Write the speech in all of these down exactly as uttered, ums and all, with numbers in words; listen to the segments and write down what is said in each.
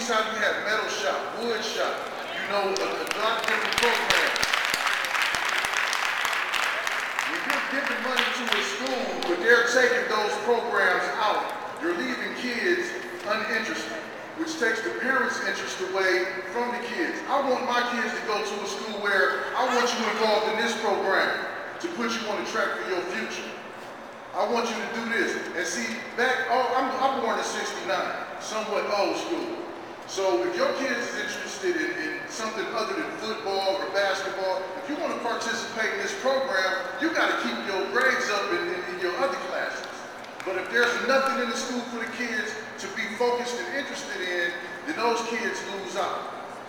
Eastside, we have metal shop, wood shop, you know, a, a lot of different programs. When you're giving money to a school, but they're taking those programs out, you're leaving kids uninterested, which takes the parents' interest away from the kids. I want my kids to go to a school where I want you involved in this program to put you on the track for your future. I want you to do this. And see, back, oh, I'm, I'm born in sixty-nine, somewhat old school. So if your kids is interested in, in something other than football or basketball, if you want to participate in this program, you got to keep your grades up in, in, in your other classes. But if there's nothing in the school for the kids to be focused and interested in, then those kids lose out.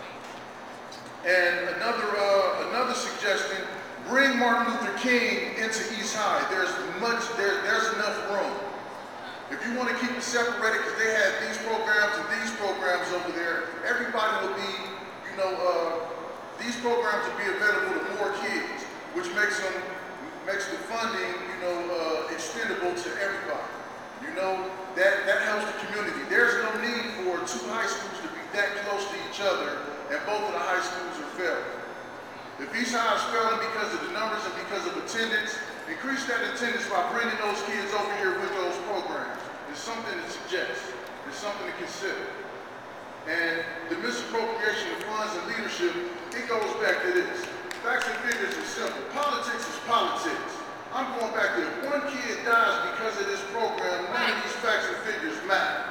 And another, uh, another suggestion, bring Martin Luther King into East High. There's much, there, there's enough room. If you want to keep it separated, because they have these programs and these programs over there, everybody will be, you know, uh, these programs will be available to more kids, which makes them, makes the funding, you know, uh, extendable to everybody. You know, that, that helps the community. There's no need for two high schools to be that close to each other, and both of the high schools are failing. If East High is failing because of the numbers and because of attendance, increase that attendance by bringing those kids over here with those programs. It's something to suggest. It's something to consider. And the misappropriation of funds and leadership, it goes back to this. Facts and figures are simple. Politics is politics. I'm going back to if one kid dies because of this program, none of these facts and figures matter.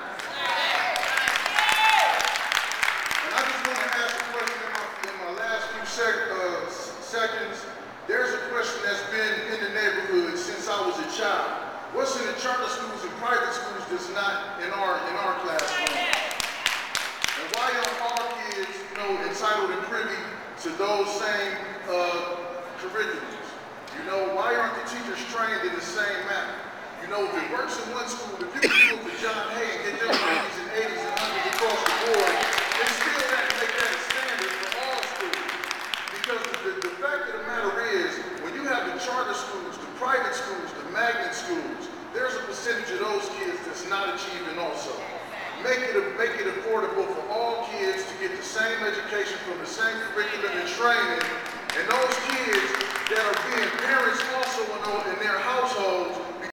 And I just want to ask a question in my, in my last few sec, uh, seconds. There's a question that's been in the neighborhood since I was a child. What's in the charter schools and private schools that's not in our in our classroom? And why are our kids, you know, entitled and privy to those same uh, curriculums? You know, why aren't the teachers trained in the same manner? You know, if it works in one school, if you can do it for John Hay and get them nineties and eighties and hundreds across the board, then still that make that a standard for all schools. Because the, the fact of the matter is, when you have the charter schools, the private schools, the magnet schools, there's a percentage of those kids that's not achieving also. Make it, make it affordable for all kids to get the same education from the same curriculum and training, and those kids that are being parents also in, in their households